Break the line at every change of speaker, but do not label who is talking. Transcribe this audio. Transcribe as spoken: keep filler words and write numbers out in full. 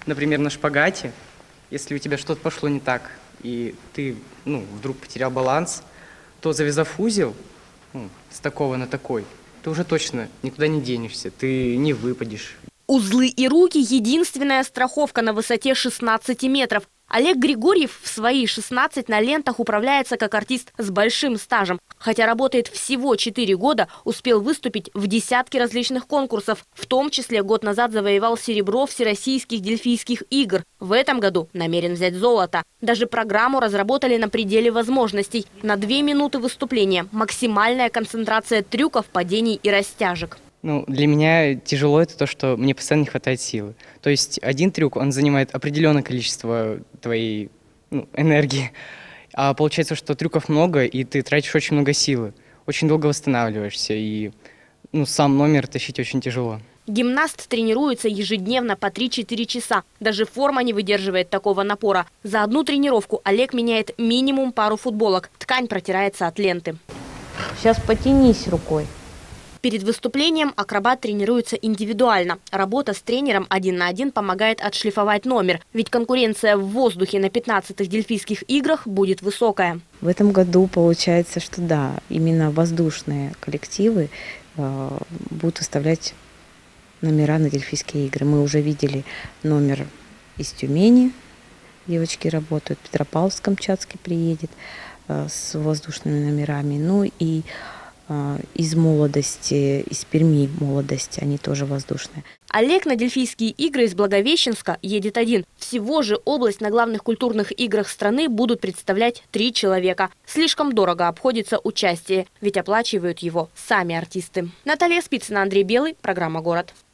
например, на шпагате, если у тебя что-то пошло не так, и ты, ну, вдруг потерял баланс, то, завязав узел, ну, с такого на такой, ты уже точно никуда не денешься, ты не выпадешь.
Узлы и руки – единственная страховка на высоте шестнадцати метров. Олег Григорьев в свои шестнадцать на лентах управляется как артист с большим стажем. Хотя работает всего четыре года, успел выступить в десятке различных конкурсов. В том числе год назад завоевал серебро Всероссийских дельфийских игр. В этом году намерен взять золото. Даже программу разработали на пределе возможностей. На две минуты выступления максимальная концентрация трюков, падений и растяжек.
Ну, для меня тяжело это то, что мне постоянно не хватает силы. То есть один трюк, он занимает определенное количество твоей, ну, энергии. А получается, что трюков много, и ты тратишь очень много силы. Очень долго восстанавливаешься, и, ну, сам номер тащить очень тяжело.
Гимнаст тренируется ежедневно по три-четыре часа. Даже форма не выдерживает такого напора. За одну тренировку Олег меняет минимум пару футболок. Ткань протирается от ленты.
Сейчас потянись рукой.
Перед выступлением акробат тренируется индивидуально. Работа с тренером один на один помогает отшлифовать номер. Ведь конкуренция в воздухе на пятнадцатых дельфийских играх будет высокая.
В этом году получается, что да, именно воздушные коллективы э, будут выставлять номера на дельфийские игры. Мы уже видели номер из Тюмени. Девочки работают. Петропавловск-Камчатский приедет э, с воздушными номерами. Ну и из молодости, из Перми молодости, они тоже воздушные.
Олег на дельфийские игры из Благовещенска едет один. Всего же область на главных культурных играх страны будут представлять три человека. Слишком дорого обходится участие, ведь оплачивают его сами артисты. Наталья Спицына, Андрей Белый, программа «Город».